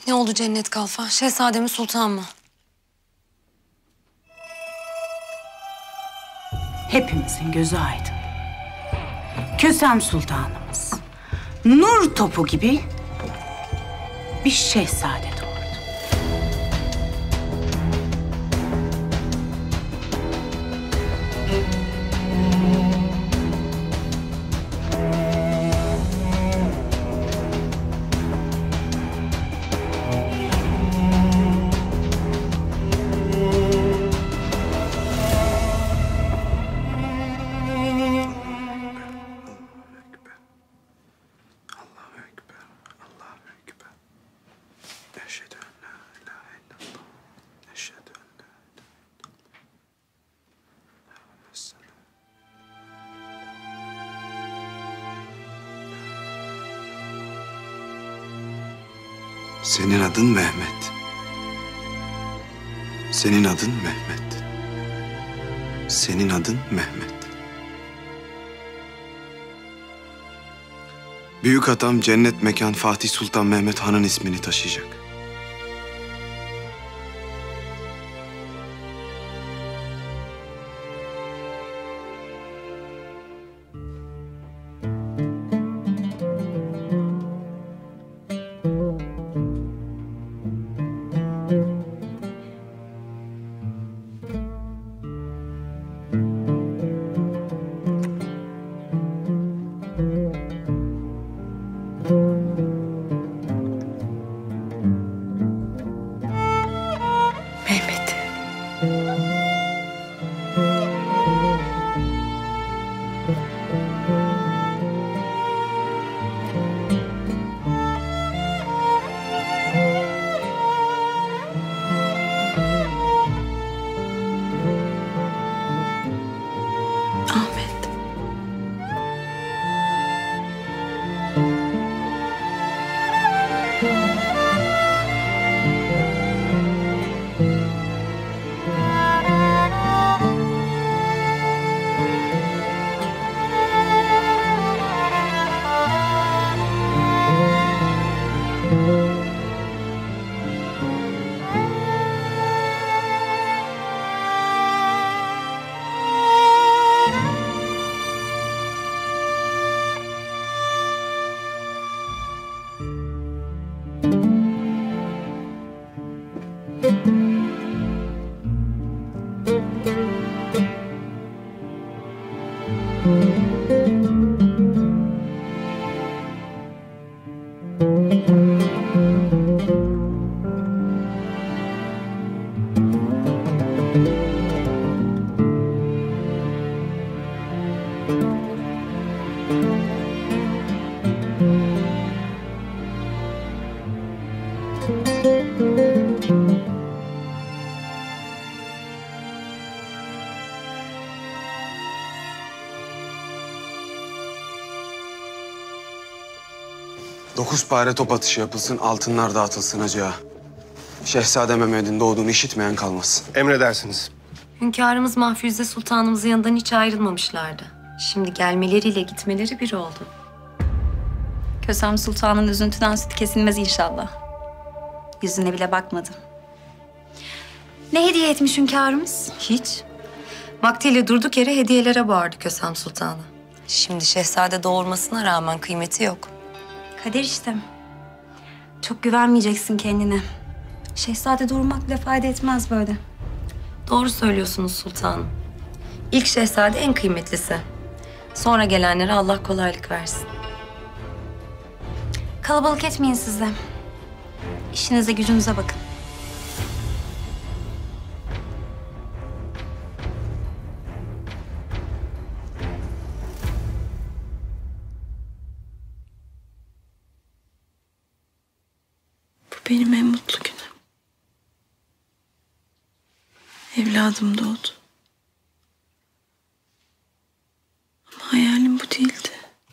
Ne oldu Cennet Kalfa? Şehzade mi sultan mı? Hepimizin gözü aydın. Kösem Sultanımız nur topu gibi bir şehzade doğurdu. Senin adın Mehmet. Senin adın Mehmet. Senin adın Mehmet. Büyük atam cennet mekan Fatih Sultan Mehmet Han'ın ismini taşıyacak. Mehmet. Ahmet. Dokuz pare top atışı yapılsın, altınlar dağıtılsın hacı ağa. Şehzade Mehmet'in doğduğunu işitmeyen kalmasın. Emredersiniz. Hünkârımız Mahfüze Sultanımızın yanından hiç ayrılmamışlardı. Şimdi gelmeleriyle gitmeleri bir oldu. Kösem Sultan'ın üzüntüden süt kesilmez inşallah. Yüzüne bile bakmadım. Ne hediye etmiş hünkârımız? Hiç. Vaktiyle durduk yere hediyelere boğardı Kösem Sultan'ı. Şimdi şehzade doğurmasına rağmen kıymeti yok. Kader işte. Çok güvenmeyeceksin kendine. Şehzade doğurmak bile fayda etmez böyle. Doğru söylüyorsunuz sultanım. İlk şehzade en kıymetlisi. Sonra gelenlere Allah kolaylık versin. Kalabalık etmeyin siz de. İşinize gücünüze bakın. Bu benim en mutlu günüm. Evladım doğdu. Ama hayalim bu değildi.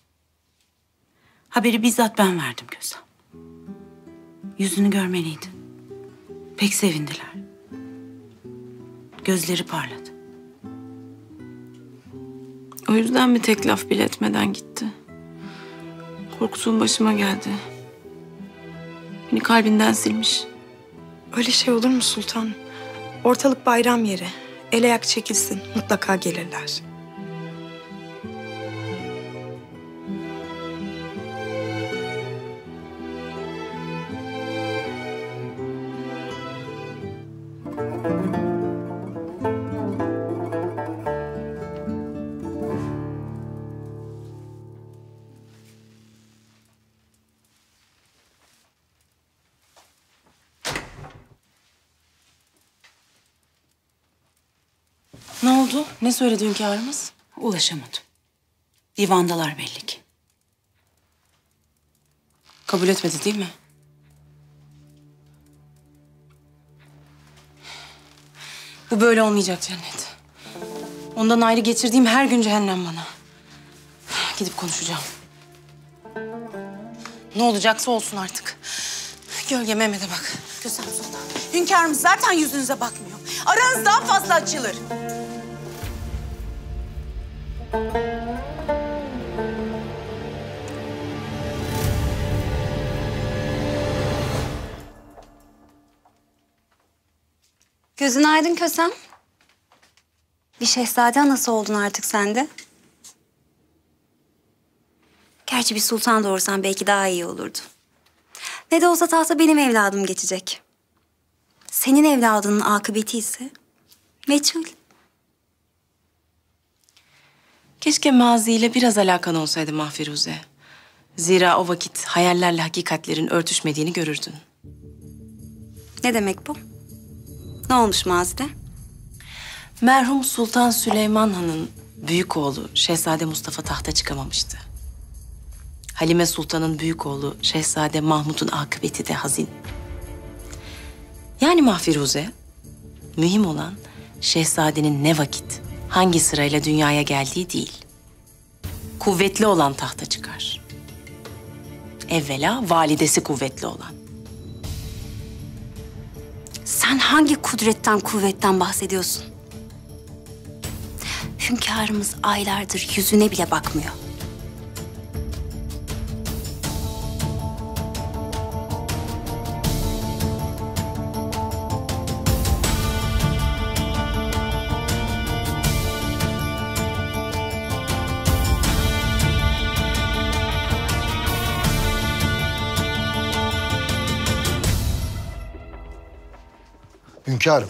Haberi bizzat ben verdim Kösem. Yüzünü görmeliydin. Pek sevindiler. Gözleri parladı. O yüzden bir tek laf bile etmeden gitti. Korktuğum başıma geldi. Beni kalbinden silmiş. Öyle şey olur mu sultanım? Ortalık bayram yeri. El ayak çekilsin. Mutlaka gelirler. Ne oldu? Ne söyledi hünkârımız? Ulaşamadım. Divandalar belli ki. Kabul etmedi değil mi? Bu böyle olmayacak Cennet. Ondan ayrı geçirdiğim her gün cehennem bana. Gidip konuşacağım. Ne olacaksa olsun artık. Gölge Mehmet'e bak. Kösem Sultan, hünkârımız zaten yüzünüze bakmıyor. Aranız daha fazla açılır. Gözün aydın Kösem. Bir şehzade anası oldun artık sen de. Gerçi bir sultan doğursan belki daha iyi olurdu. Ne de olsa tahta benim evladım geçecek. Senin evladının akıbeti ise meçhul. Keşke maziyle biraz alakan olsaydı Mahfiruze. Zira o vakit hayallerle hakikatlerin örtüşmediğini görürdün. Ne demek bu? Ne olmuş mazide? Merhum Sultan Süleyman Han'ın büyük oğlu Şehzade Mustafa tahta çıkamamıştı. Halime Sultan'ın büyük oğlu Şehzade Mahmud'un akıbeti de hazin. Yani Mahfiruze, mühim olan şehzadenin ne vakit, hangi sırayla dünyaya geldiği değil. Kuvvetli olan tahta çıkar. Evvela validesi kuvvetli olan. Sen hangi kudretten, kuvvetten bahsediyorsun? Hünkârımız aylardır yüzüne bile bakmıyor. Hünkârım.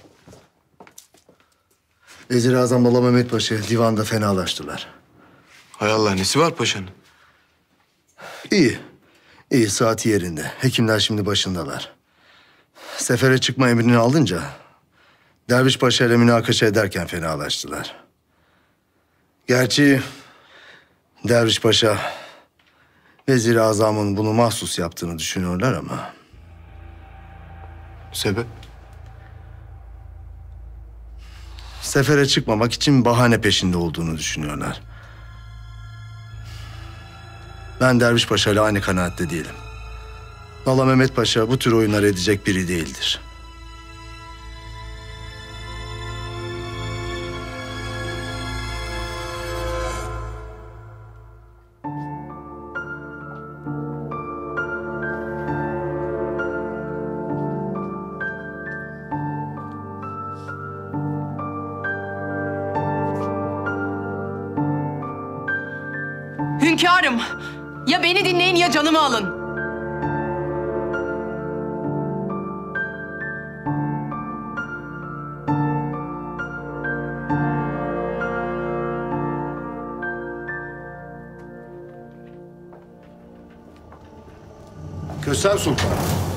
Vezir-i Azam Molla Mehmet Paşa divanda fenalaştılar. Hay Allah, nesi var paşanın? İyi. İyi, saati yerinde. Hekimler şimdi başındalar. Sefere çıkma emrini alınca Derviş Paşa ile münakaşa ederken fenalaştılar. Gerçi Derviş Paşa Vezir-i Azam'ın bunu mahsus yaptığını düşünüyorlar ama Sebep? sefere çıkmamak için bahane peşinde olduğunu düşünüyorlar. Ben Derviş Paşa ile aynı kanaatte değilim. Molla Mehmet Paşa bu tür oyunlar edecek biri değildir. Hünkârım, ya beni dinleyin ya canımı alın. Kösem Sultan.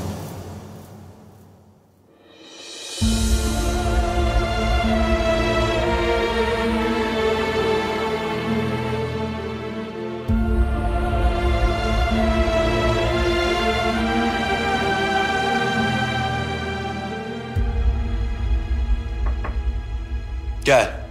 Gel.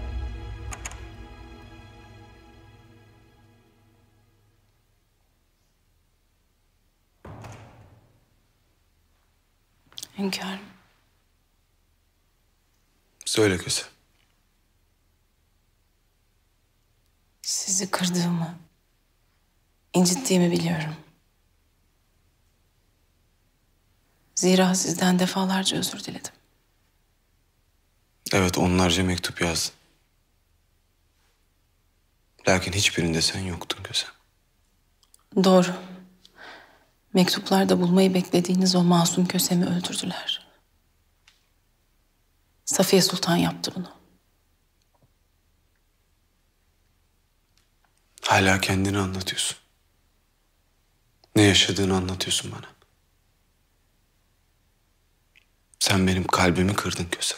Hünkârım. Söyle Kösem. Sizi kırdığımı, incittiğimi biliyorum. Zira sizden defalarca özür diledim. Evet, onlarca mektup yazdın. Lakin hiçbirinde sen yoktun Kösem. Doğru. Mektuplarda bulmayı beklediğiniz o masum Kösem'i öldürdüler. Safiye Sultan yaptı bunu. Hala kendini anlatıyorsun. Ne yaşadığını anlatıyorsun bana. Sen benim kalbimi kırdın Kösem.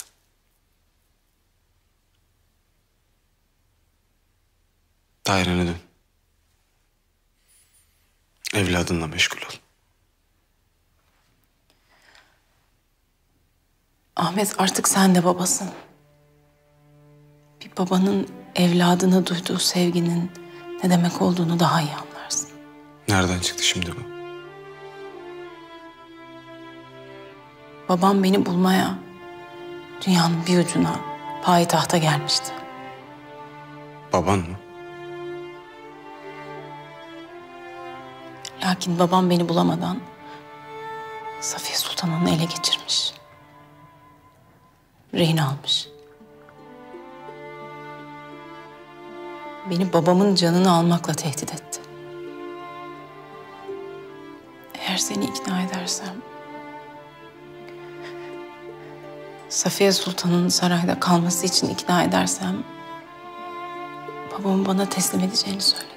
Dairene dön. Evladınla meşgul ol. Ahmet, artık sen de babasın. Bir babanın evladına duyduğu sevginin ne demek olduğunu daha iyi anlarsın. Nereden çıktı şimdi bu? Babam beni bulmaya dünyanın bir ucuna, payitahta gelmişti. Baban mı? Lakin babam beni bulamadan Safiye Sultan onu ele geçirmiş. Rehin almış. Beni babamın canını almakla tehdit etti. Eğer seni ikna edersem Safiye Sultan'ın sarayda kalması için ikna edersem babamı bana teslim edeceğini söyledi.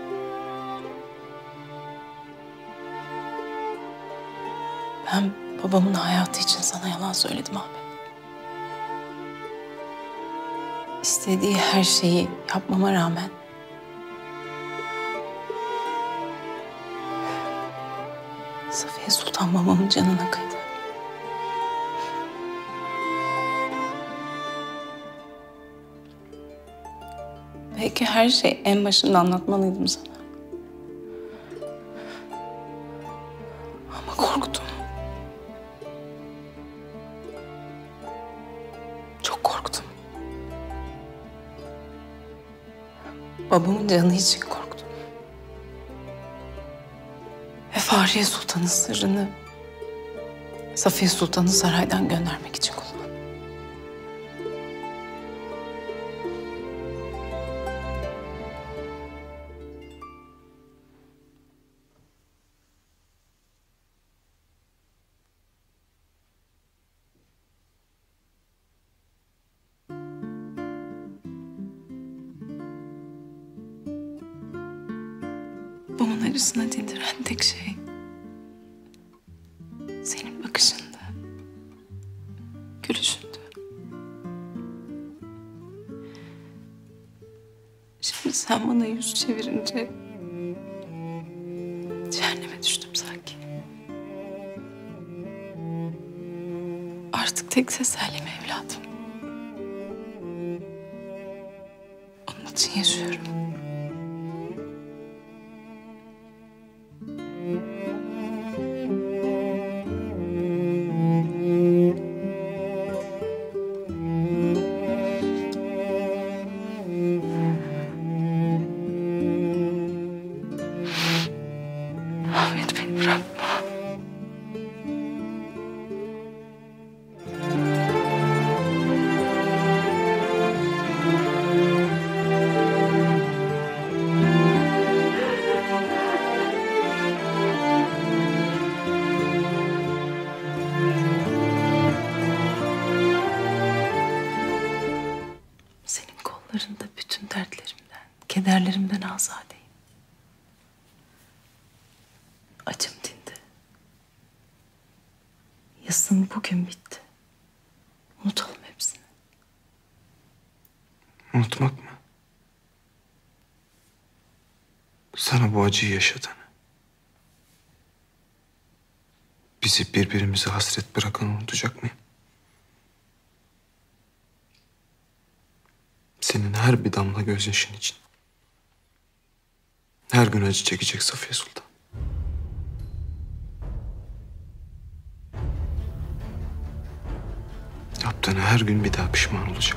Ben babamın hayatı için sana yalan söyledim Ahmet. İstediği her şeyi yapmama rağmen Safiye Sultan babamın canına kıydı. Belki her şeyi en başında anlatmalıydım sana. Ama korktum. Çok korktum. Babamın canı için korktum. Ve Fahriye Sultan'ın sırrını Safiye Sultan'ı saraydan göndermek için kullandım. Babamın acısını dindiren tek şey senin bakışında, gülüşünde. Şimdi sen bana yüz çevirince cehenneme düştüm sanki. Artık tek tesellim evladım. Onun için yaşıyorum. Ahmet, beni bırakma. Senin kollarında bütün dertlerimden, kederlerimden azadeyim. Acım dindi. Yasım bugün bitti. Unutalım hepsini. Unutmak mı? Sana bu acıyı yaşatan, bizi birbirimize hasret bırakan unutacak mıyım? Senin her bir damla gözyaşın için her gün acı çekecek Safiye Sultan. Yaptığına her gün bir daha pişman olacak.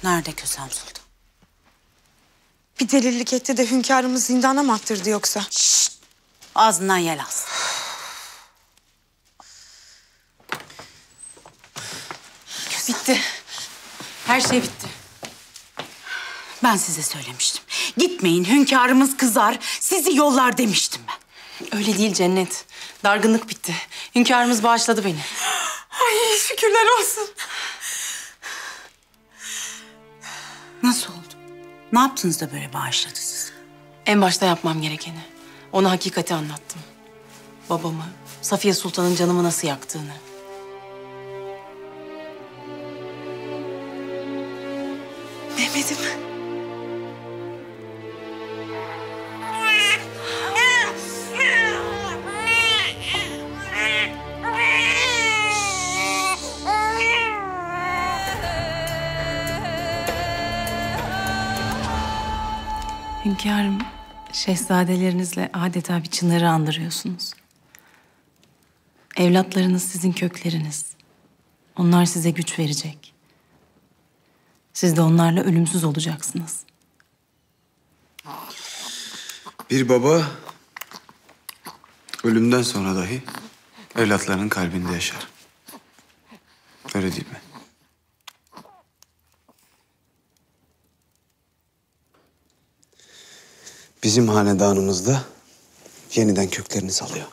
Nerede Kösem Sultan? Bir delilik etti de hünkârımız zindana mı attırdı yoksa? Ağzından yel alsın. Bitti. Her şey bitti. Ben size söylemiştim. Gitmeyin, hünkârımız kızar, sizi yollar demiştim ben. Öyle değil Cennet. Dargınlık bitti. Hünkârımız bağışladı beni. Ay şükürler olsun. Nasıl oldu? Ne yaptınız da böyle bağışladı sizi? En başta yapmam gerekeni. Ona hakikati anlattım. Babamı, Safiye Sultan'ın canımı nasıl yaktığını. Mehmet'im. Hünkârım, şehzadelerinizle adeta bir çınarı andırıyorsunuz. Evlatlarınız sizin kökleriniz. Onlar size güç verecek. Siz de onlarla ölümsüz olacaksınız. Bir baba ölümden sonra dahi evlatlarının kalbinde yaşar. Öyle değil mi? Bizim hanedanımızda yeniden köklerini salıyor.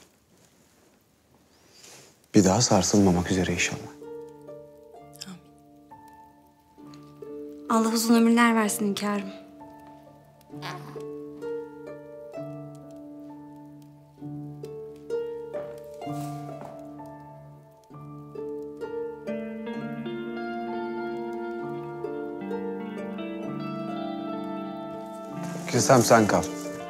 Bir daha sarsılmamak üzere inşallah. Allah uzun ömürler versin hünkârım. Kösem sen kal.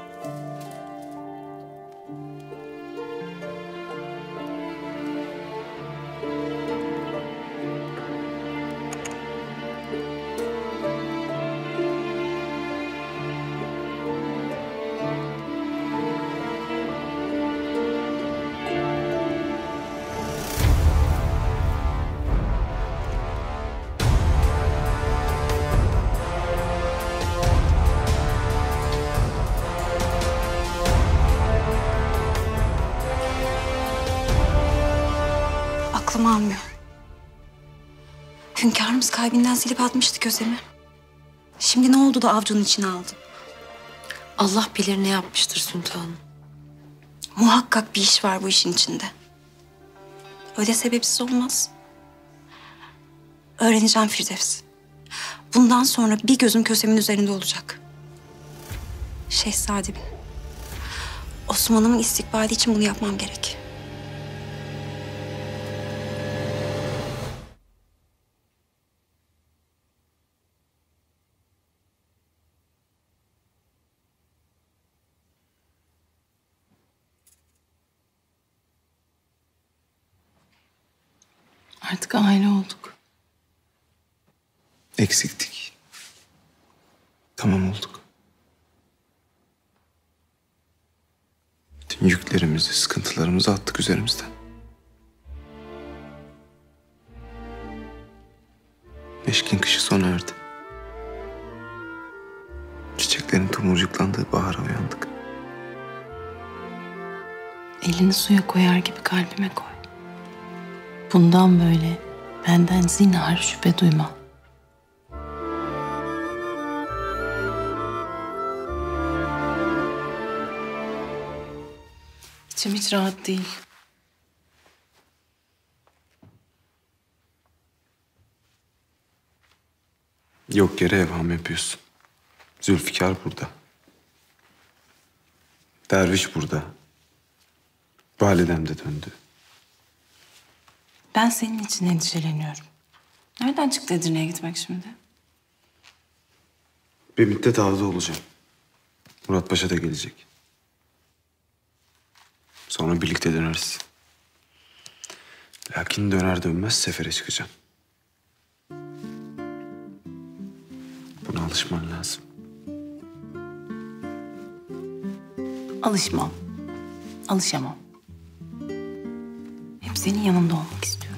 Aklım almıyor. Hünkârımız kalbinden silip atmıştı Kösem'i. Şimdi ne oldu da avcunun içine aldı? Allah bilir ne yapmıştır sultanım. Muhakkak bir iş var bu işin içinde. Öyle sebepsiz olmaz. Öğreneceğim Firdevs. Bundan sonra bir gözüm Kösem'in üzerinde olacak. Şehzadem. Osman'ımın istikbali için bunu yapmam gerek. Artık aile olduk. Eksiktik. Tamam olduk. Tüm yüklerimizi, sıkıntılarımızı attık üzerimizden. Meşkin kışı sona erdi. Çiçeklerin tomurcuklandığı bahara uyandık. Elini suya koyar gibi kalbime koy. Bundan böyle benden zinhar şüphe duyma. İçim hiç rahat değil. Yok yere evham yapıyorsun. Zülfikar burada. Derviş burada. Validem de döndü. Ben senin için endişeleniyorum. Nereden çıktı Edirne'ye gitmek şimdi? Bir müddet ağzı olacağım. Murat Paşa da gelecek. Sonra birlikte döneriz. Lakin döner dönmez sefere çıkacağım. Buna alışman lazım. Alışmam. Alışamam. Hep senin yanında olmak istiyorum.